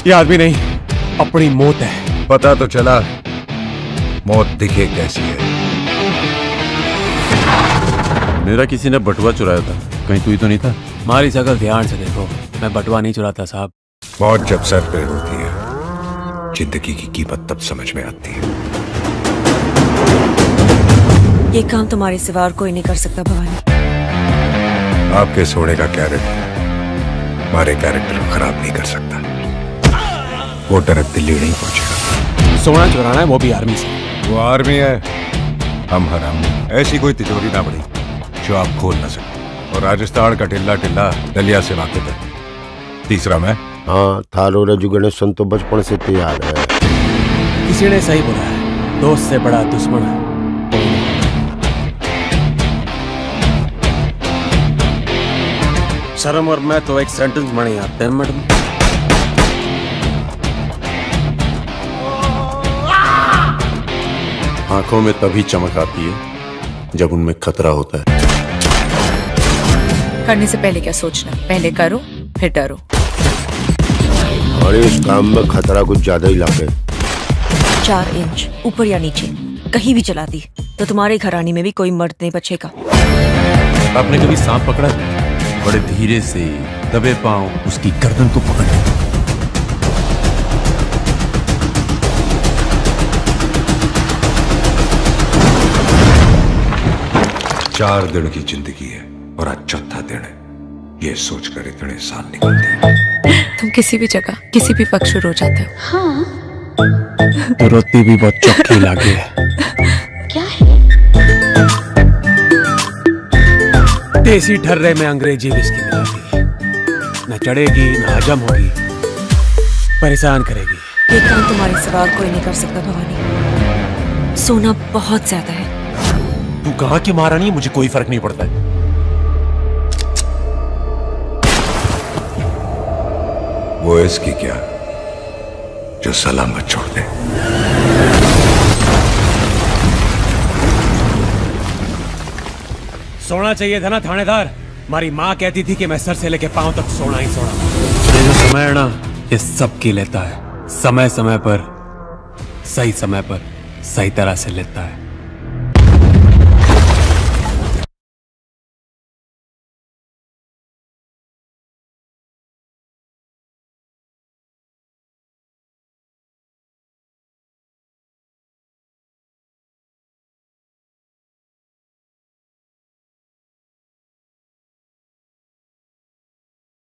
ये आदमी नहीं, अपनी मौत है। पता तो चला मौत दिखे कैसी है। मेरा किसी ने बटुआ चुराया था, कहीं तू ही तो नहीं था? हमारी शक्ल ध्यान से देखो, मैं बटुआ नहीं चुराता साहब। मौत जब सर पे होती है, जिंदगी की कीमत तब समझ में आती है। ये काम तुम्हारे सिवा और कोई नहीं कर सकता भवानी। आपके सोने का कैरेक्टर हमारे कैरेक्टर को खराब नहीं कर सकता। वो डायरेक्ट दिल्ली नहीं पहुंचेगा। सोना चुराना है, वो भी आर्मी से। वो आर्मी है, हम हरामी। ऐसी कोई तिजोरी ना बड़ी जो आप खोल ना सके। और राजस्थान का टिल्ला टिल्ला दलिया से वाकिफ है। तीसरा मैं। हाँ, थारो रजुगण सन तो बचपन से तैयार है। किसी ने सही बोला है, दोस्त से बड़ा दुश्मन है। शर्म और मैं तो एक सेंटेंस में नहीं आते हैं मैडम। आंखों में तभी चमक आती है जब उनमें खतरा होता है। करने से पहले क्या सोचना, पहले करो फिर डरो। और इस काम में खतरा कुछ ज्यादा ही लागे। 4 इंच ऊपर या नीचे कहीं भी चला दी तो तुम्हारे घरानी में भी कोई मर्द नहीं बचेगा। आपने कभी सांप पकड़ा? बड़े धीरे से दबे पांव उसकी गर्दन को पकड़े। 4 दिन की जिंदगी है और आज चौथा दिन है। ये सोचकर इतने साल निकलते हैं। तुम किसी भी जगह किसी भी वक्त शुरू हो जाते हो। हाँ। तो रोटी भी बहुत चौकी लगी है। क्या है? देसी ठर्रे में अंग्रेजी विस्की मिला दी। न चढ़ेगी न हजम होगी, परेशान करेगी। ये काम तुम्हारे सिवा और कोई नहीं कर सकता भवानी। सोना बहुत ज्यादा है। तू कहाँ की महारानी है, मुझे कोई फर्क नहीं पड़ता है। वो इसकी क्या जो सलामत छोड़ दे। सोना चाहिए था ना थानेदार। हमारी माँ कहती थी कि मैं सर से लेके पांव तक सोना ही सोना। ये जो समय है ना, ये सबकी लेता है। समय समय पर सही समय पर सही तरह से लेता है।